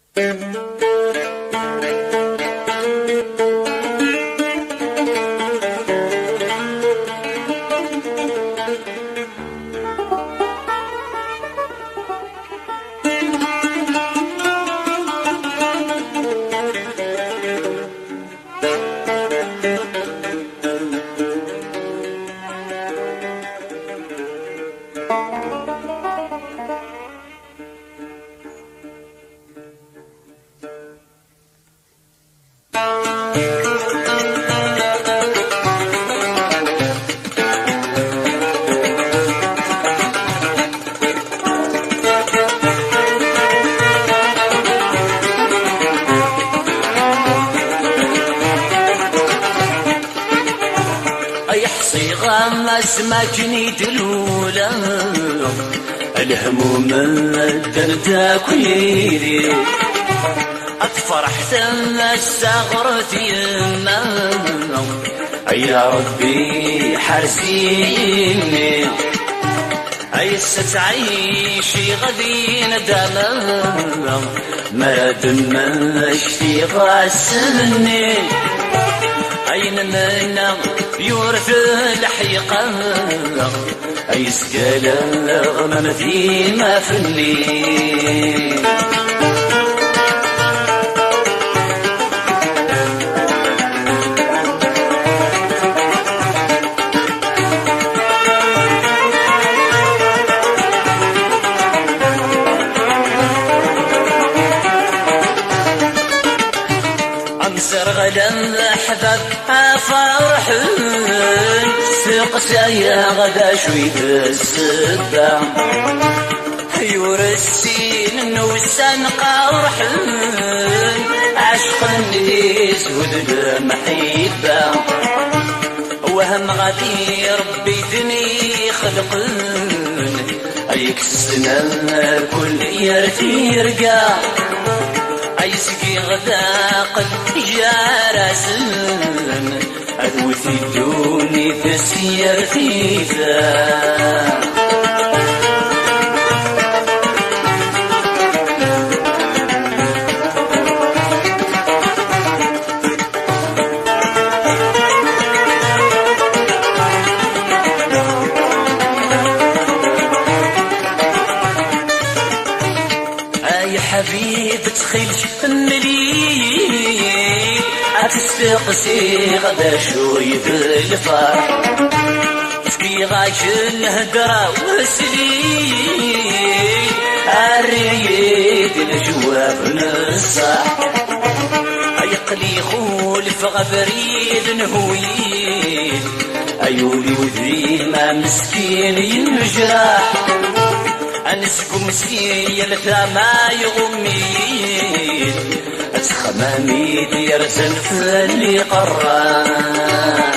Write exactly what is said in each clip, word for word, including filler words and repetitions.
سماكني دلولا الهموم الدرد كليدي أتفرح ثم استغرت يما يا ربي حرسيني عيسة تعيشي غدي ندما ما دمش في غاسني أين منا يورث الحقيقة أي سكالة غمام فيما فني غدا حباب فرحان سوق سايا غدا شوي بالسبا يورسين نوسان قرحان عشقا يزود بمحيبا وهم غادي ربي دني خلقن يكسنا كل يرتي يرقى عيسكي غدا قد جارسن أدوثي الدوني تسير فيفا حبيب تخيل مليل أتستقسي غدا شوي بالفرح في غاش الهدرة وسليل الريد الجواب نصح أيقلي خولف غبريد نهويل أيولي وذي ما مسكين ينجرح أنسكم سيل ما يغميل أتخمامي دير زنف اللي قران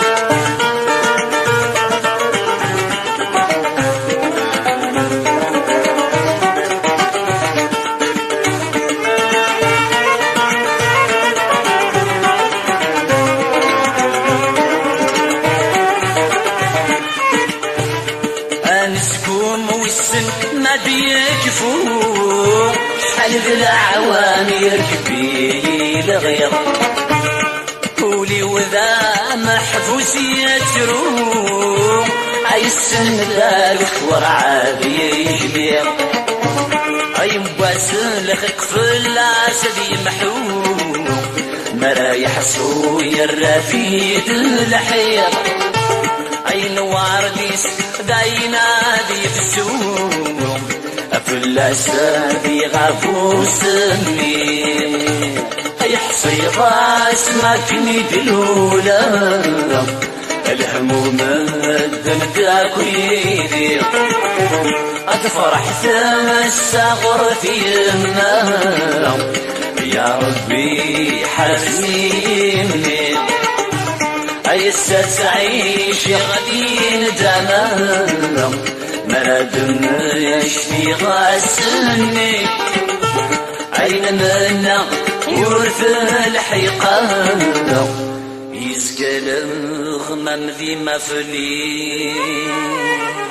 أنسكم والسن ما بيكفو شحال بلا عوامير كبير غير قولي وذا محفوس يترو أي السن ذلك ورعابي يجبير أي مباسل لخك في العسل يمحو مرايح صويا الرفيد الحير أي نوار ديس داينا دي في السوق أفلاسة دي غافو سمي أي حصيغاس ما كني دلولا الهموم الدمدا كويدي أتفرح تمسغر في يمنا يا ربي حزيني عيسى تعيش غدي ندما مراد يشفي غاسني عين منا يورث الحيقة يزكى الغمام ذي مفلي